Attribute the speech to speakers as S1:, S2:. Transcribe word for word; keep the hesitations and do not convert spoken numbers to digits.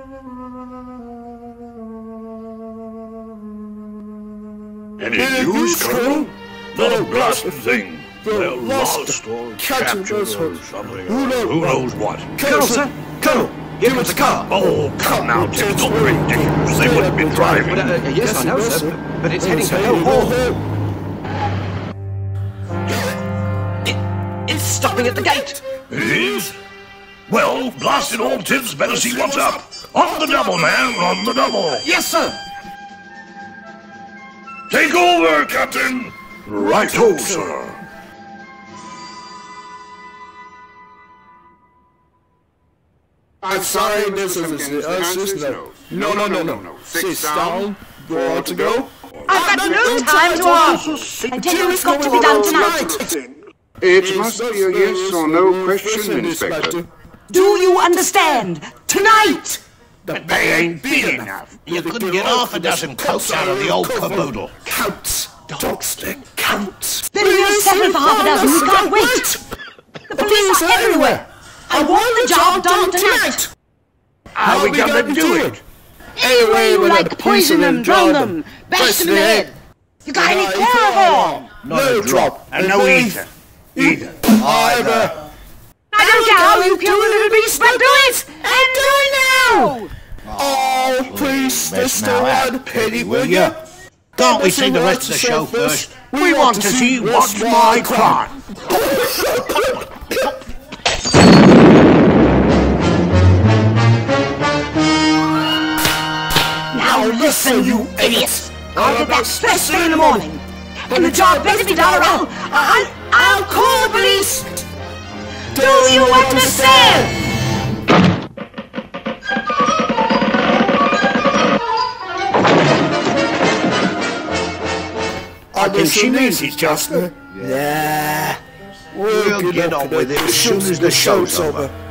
S1: Any news, Colonel? Not a blasted thing. They're lost or captured or something. Who knows, Who knows what?
S2: Colonel, sir! Colonel! Here comes the car!
S1: Oh, come now, Tim. Don't be ridiculous. They wouldn't be driving.
S2: But, uh, yes, I know, sir. But it's heading for Hell Hall. It, it's stopping at the gate.
S1: It is? Well, blasted old Tim's better see what's up. On the double, man. On the double.
S2: Yes, sir.
S1: Take over, Captain. Right-o, sir.
S3: I'm sorry, this is us. No, no, no, no, no. Sit down. Go on to go.
S4: I've got no time to ask. I tell you, it's got to be done tonight.
S5: It must be a yes or no question, Inspector.
S4: Do you understand? Tonight!
S1: But they ain't big enough. You couldn't get half a dozen coats out of the old caboodle.
S3: Counts. Dogs, they counts.
S4: Then we'll settle for half a dozen. We can't wait. The police are everywhere. I want the job done tonight.
S1: How are we gonna do it?
S4: Any way you like, poison them, drown them, bash them in the head. You got any chloroform?
S1: No drop. And no ether. Either.
S3: Either.
S4: I don't care how you kill the little beast, but do it! And do it now!
S3: Oh, please, just a one penny, will ya?
S1: Can't we see the rest of the show first? We want to see What's My Crime.
S4: Now listen, you idiots! I'll get back first thing in the morning. And the job better be done around. I'll, I'll call the police! Do you understand?
S3: I think she means it, Jasper.
S1: Yeah. We'll get on with it as soon as the show's over.